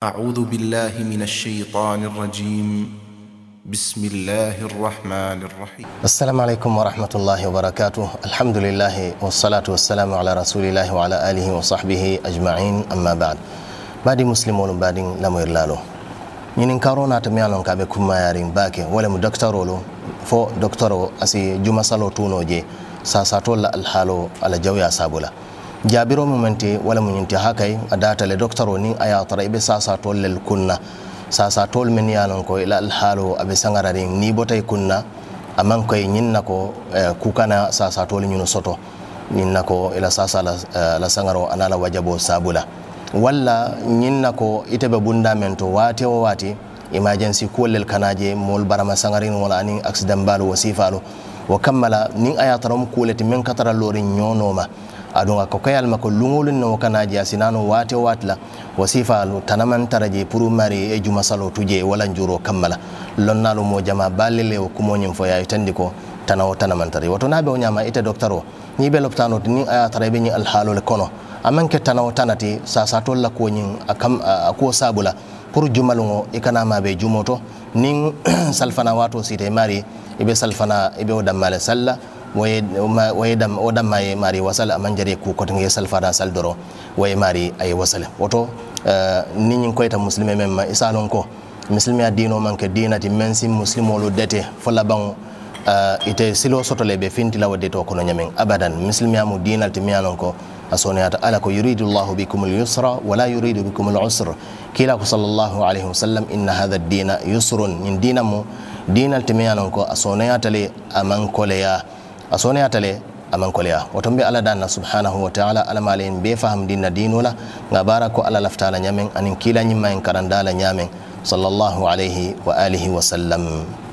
أعوذ بالله من الشيطان الرجيم بسم الله الرحمن الرحيم السلام عليكم ورحمة الله وبركاته الحمد لله والصلاة والسلام على رسول الله وعلى آله وصحبه أجمعين أما بعد بعد مسلمون بعد لمير لالو ñinin karona to mialon kabe kuma yarin bake wala mu doctorolo fo doctoro asi juma salo tunoje sa satolla alhalo ala jawya sabula jabiro momenti wala mu nyinti hakay adata le doctoro ni aya taraybe sa satolle kunna sa satol men yalon ko ila alhalo abe sangararin ni botay kunna aman koy nyinna ko kukana sa satol nyuno soto nyinna ko ila sasa la sangaro anala wajabo sabula walla nyinna ko itebe bundamento wati o wati emergency kollel kanaje mol barama sangarin wala anin accident balu wasifalo wa kammala nin ayataram kuleti men katara lorin nyonoma adunga ko kayal mako lungolun no kanaje asinano wati o watla wasifalo tanaman taraje puru mari e juma salo tuje wala njuro kammala lonnalo mo jama balele o kumonyin fo yayi tandiko tanawo tanaman tari wato nabe o nyama ite doctoro ni be loptano nin ayatarabe ni alhalo le kono amanke tanaw tanati sa satolla ko nyin akam ko sabula pour jumalungo ikana mabe jumoto nin salfana wato site mari ibe salfana ibe odam mala salla wayedam odam may mari wasala manjare ku ko ngi salfana saldoro way mari ay wasala woto nin koyta muslime memma isalon ko muslimi adino manke dinati mensi muslimolo dete fola bang ite silo sotole be fintila wadde to kono nyamen abadan muslimi amu dinal timianon ko asoniyata ala ko yuridu Allahu bikum al-yusra wa la yuridu bikum al-usra kila ko sallallahu alayhi wa sallam inna hadha ad-dina yusrun min dinamu dinal timiyanon ko asoniyata le amankoleya watombe ala danna subhanahu wa ta'ala ala malen be faham dinna dinola ngabara ko ala laftala nyamen anin kila nyimma en karandala nyamen sallallahu alayhi wa alihi wa sallam.